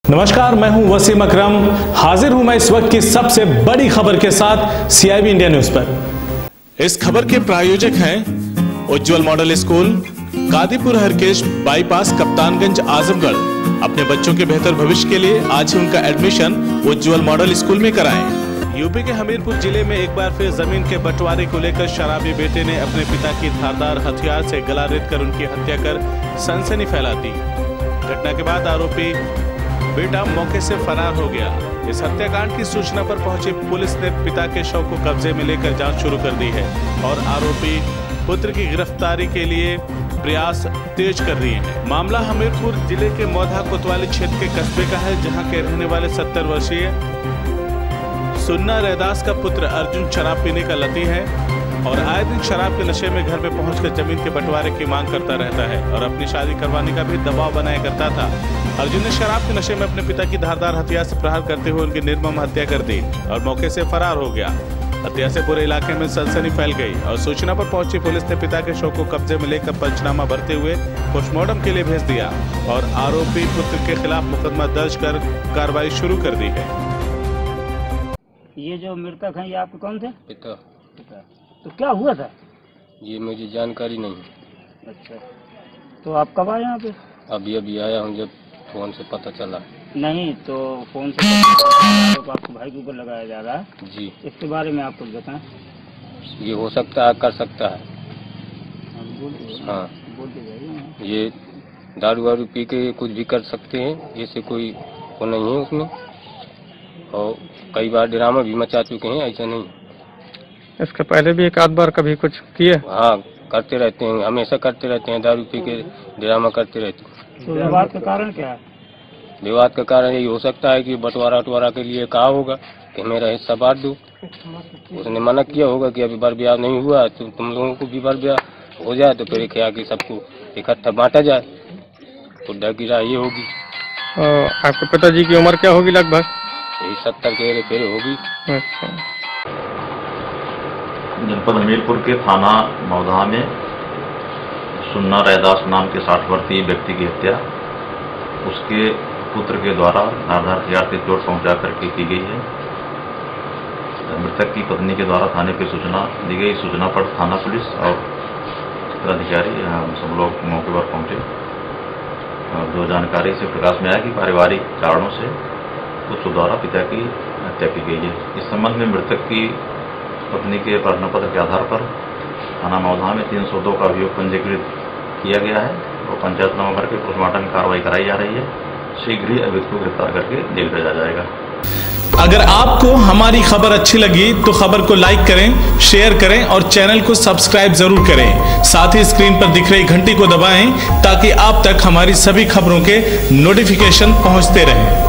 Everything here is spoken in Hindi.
नमस्कार, मैं हूं वसीम अकरम। हाजिर हूं मैं इस वक्त की सबसे बड़ी खबर के साथ CIB इंडिया न्यूज पर। इस खबर के प्रायोजक हैं Ujjwal model school, Kadipur Harkesh bypass, Kaptanganj, Azamgarh. अपने बच्चों के बेहतर भविष्य के लिए आज ही उनका एडमिशन उज्जवल मॉडल स्कूल में कराएं। यूपी के हमीरपुर जिले में एक बार फिर जमीन के बंटवारे को लेकर शराबी बेटे ने अपने पिता की धारदार हथियार से गला रेत कर उनकी हत्या कर सनसनी फैला दी। घटना के बाद आरोपी बेटा मौके से फरार हो गया। इस हत्याकांड की सूचना पर पहुंची पुलिस ने पिता के शव को कब्जे में लेकर जांच शुरू कर दी है और आरोपी पुत्र की गिरफ्तारी के लिए प्रयास तेज कर दिए हैं। मामला हमीरपुर जिले के मौधा कोतवाली क्षेत्र के कस्बे का है, जहां के रहने वाले 70 वर्षीय सुन्ना रैदास का पुत्र अर्जुन शराब पीने का लती है और आए दिन शराब के नशे में घर में पहुंचकर जमीन के बंटवारे की मांग करता रहता है और अपनी शादी करवाने का भी दबाव बनाया करता था। अर्जुन ने शराब के नशे में अपने पिता की धारदार हथियार से प्रहार करते हुए उनकी निर्मम हत्या कर दी और मौके से फरार हो गया। हत्या से पूरे इलाके में सनसनी फैल गई और सूचना पर पहुंची पुलिस ने पिता के शव को कब्जे में लेकर पंचनामा भरते हुए पोस्टमार्टम के लिए भेज दिया और आरोपी पुत्र के खिलाफ मुकदमा दर्ज कर कार्रवाई शुरू कर दी है। ये जो मृतक हैं, ये आपके कौन थे? पिता। तो क्या हुआ था? ये मुझे जानकारी नहीं। अच्छा, तो आप कब आए यहाँ पे? अभी आया हूँ, जब फोन से पता चला। नहीं तो फोन से तो आपके भाई के ऊपर लगाया जा रहा है जी। इसके बारे में आप कुछ बताएं। ये हो सकता है, कर सकता है। हाँ, बोलते जाइए। ये दारू वारू पी के कुछ भी कर सकते हैं, ऐसे कोई वो नहीं है उसमें। और कई बार ड्रामा भी मचा चुके हैं, ऐसा नहीं। इसके पहले भी एक आध बार कभी कुछ किए? हाँ, करते रहते हैं, हमेशा करते रहते हैं, दारू पी के ड्रामा करते रहते हैं। तो विवाद का कारण क्या है? विवाद का कारण यही हो सकता है कि बंटवारा के लिए कहा होगा कि मेरा हिस्सा बांट दो। उसने मना किया होगा कि अभी बार ब्याह नहीं हुआ, तो तुम लोगों को भी बार ब्याह हो जाए तो फिर क्या कि सबको इकट्ठा बांटा जाए। खुदा की राय ये होगी। आपके पिताजी की उम्र क्या होगी लगभग? यही 70 के हेरे फेरे होगी। अच्छा। जनपद हमीरपुर के थाना मौधा में सुन्ना रैदास नाम के 60 वर्षीय व्यक्ति की हत्या उसके पुत्र के द्वारा धारदार हथियार से चोट पहुंचा करके की गई है। मृतक की पत्नी के द्वारा थाने पर सूचना दी गई। सूचना पर थाना पुलिस और अधिकारी हम सब लोग मौके पर पहुंचे। जो जानकारी से प्रकाश में आया कि पारिवारिक कारणों से पुत्र द्वारा पिता की हत्या की गई है। इस संबंध में मृतक की पत्नी के प्रश्न पत्र के आधार पर थाना मौधा में 302 का अभियोग पंजीकृत किया गया है और पंचायतनामा करके पोस्टमार्टम की कार्रवाई कराई जा रही है। शीघ्र ही अभियुक्त को गिरफ्तार करके जेल भेजा जाएगा। अगर आपको हमारी खबर अच्छी लगी तो खबर को लाइक करें, शेयर करें और चैनल को सब्सक्राइब जरूर करें। साथ ही स्क्रीन पर दिख रही घंटी को दबाएं ताकि आप तक हमारी सभी खबरों के नोटिफिकेशन पहुंचते रहें।